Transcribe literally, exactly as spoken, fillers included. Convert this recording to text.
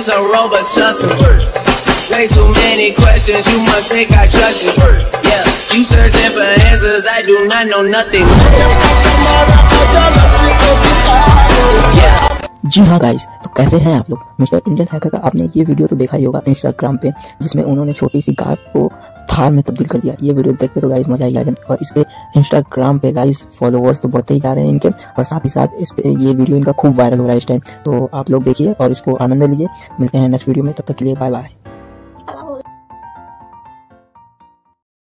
some Robitussin. Way too many questions, you must think I trust you. Yeah, you searching for answers, I do not know nothing. Yeah. जी हाँ guys, तो कैसे हैं आप लोग। Mister Indian hacker का आपने ये वीडियो तो देखा ही होगा इंस्टाग्राम पे, जिसमें उन्होंने छोटी सी कार को थार में तब्दील कर दिया। ये वीडियो देखते तो गाइस मजा ही आ गया। और इसके इंस्टाग्राम पे गाइस फॉलोअर्स तो बढ़ते ही जा रहे हैं इनके, और साथ ही साथ इस पे ये वीडियो इनका खूब वायरल हो रहा है इस टाइम। तो आप लोग देखिए और इसको आनंद लीजिए। मिलते हैं नेक्स्ट वीडियो में, तब तक के लिए बाय बाय।